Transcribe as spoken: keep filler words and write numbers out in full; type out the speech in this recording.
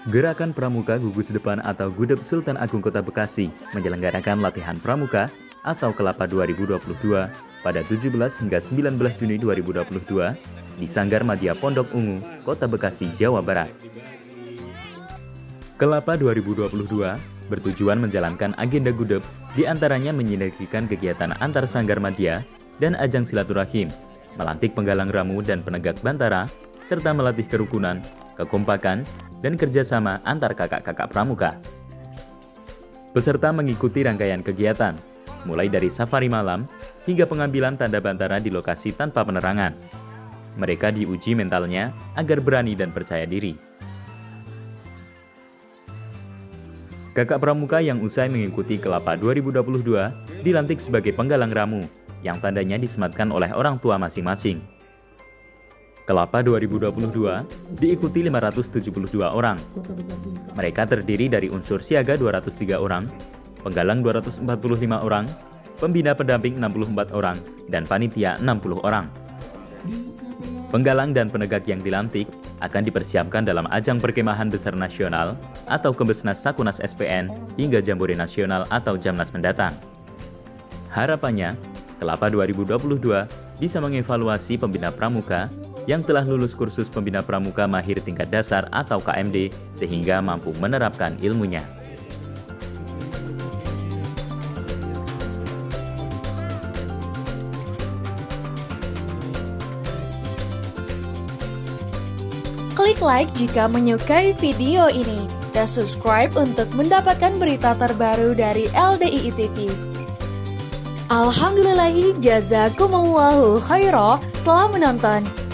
Gerakan Pramuka Gugus Depan atau Gudep Sultan Agung Kota Bekasi menyelenggarakan latihan Pramuka atau Kelapa dua ribu dua puluh dua pada tujuh belas hingga sembilan belas Juni dua ribu dua puluh dua di Sanggar Madya Pondok Ungu, Kota Bekasi, Jawa Barat. Kelapa dua ribu dua puluh dua bertujuan menjalankan agenda Gudep, diantaranya menyinergikan kegiatan antar Sanggar Madya dan ajang silaturahim, melantik penggalang ramu dan penegak bantara, serta melatih kerukunan, kekompakan, dan kerjasama antar kakak-kakak pramuka. Peserta mengikuti rangkaian kegiatan, mulai dari safari malam hingga pengambilan tanda bantara di lokasi tanpa penerangan. Mereka diuji mentalnya agar berani dan percaya diri. Kakak pramuka yang usai mengikuti Kelapa dua ribu dua puluh dua dilantik sebagai penggalang ramu, yang tandanya disematkan oleh orang tua masing-masing. Kelapa dua ribu dua puluh dua diikuti lima ratus tujuh puluh dua orang. Mereka terdiri dari unsur siaga dua ratus tiga orang, penggalang dua ratus empat puluh lima orang, pembina pendamping enam puluh empat orang, dan panitia enam puluh orang. Penggalang dan penegak yang dilantik akan dipersiapkan dalam ajang perkemahan besar nasional atau Kebesnas Sakunas S P N hingga Jambore Nasional atau Jamnas mendatang. Harapannya, Kelapa dua ribu dua puluh dua bisa mengevaluasi pembina pramuka yang telah lulus kursus pembina pramuka mahir tingkat dasar atau K M D sehingga mampu menerapkan ilmunya. Klik like jika menyukai video ini dan subscribe untuk mendapatkan berita terbaru dari L D I I T V. Alhamdulillahi jazakumullahu khairah telah menonton.